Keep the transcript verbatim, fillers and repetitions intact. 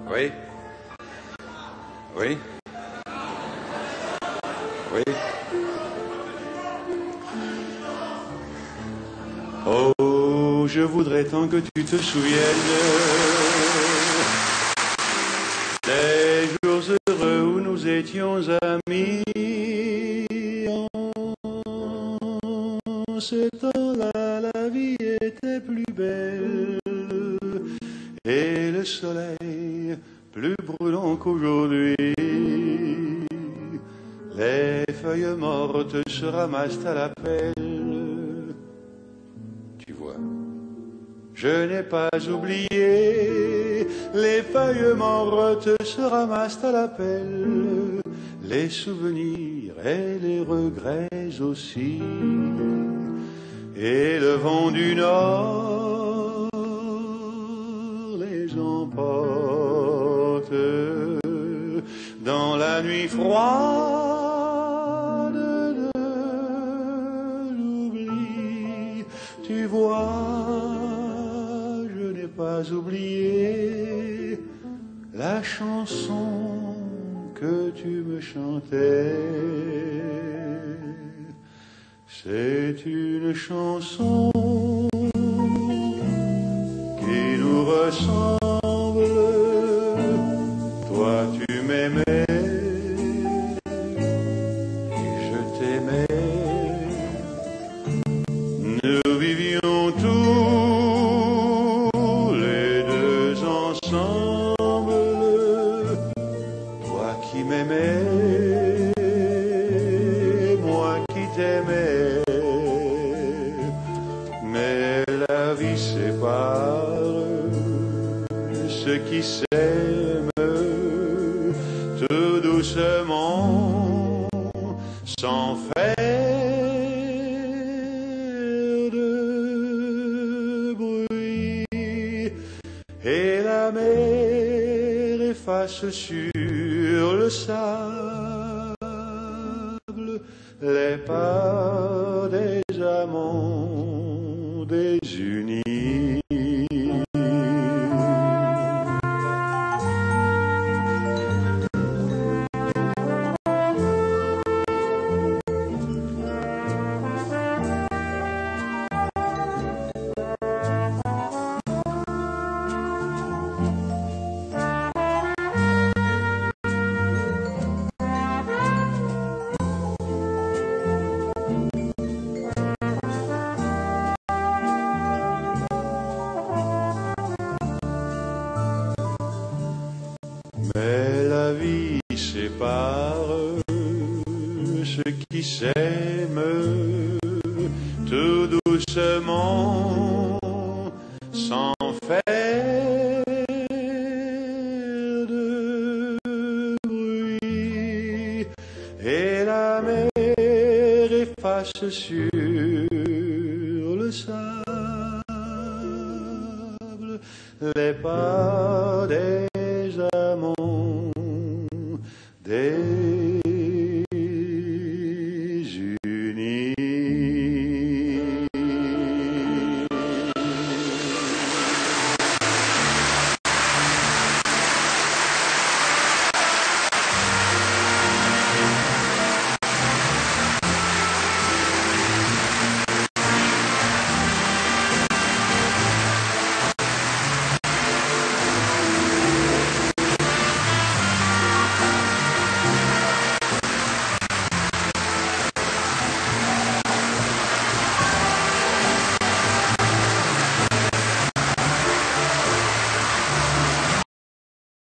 Oui. Oui. Oui. Oh, je voudrais tant que tu te souviennes des jours heureux où nous étions amis. En ce temps-là, la vie était plus belle et le soleil plus brûlant qu'aujourd'hui. Les feuilles mortes se ramassent à la pelle. Tu vois, je n'ai pas oublié. Les feuilles mortes se ramassent à la pelle. Les souvenirs et les regrets aussi. Et le vent du nord les emporte dans la nuit froide de l'oubli. Tu vois, je n'ai pas oublié la chanson que tu me chantais. C'est une chanson qui nous ressemble. Toi tu m'aimais et je t'aimais. Nous vivions tous les deux ensemble. Toi qui m'aimais, moi qui t'aimais. Mais la vie sépare ceux qui s'aiment tout doucement, sans faire de bruit. Et la mer efface sur le sable les pas des amants désunis. Mais la vie sépare ceux qui s'aiment tout doucement, sans faire de bruit. Et la mer efface sur le sable les pas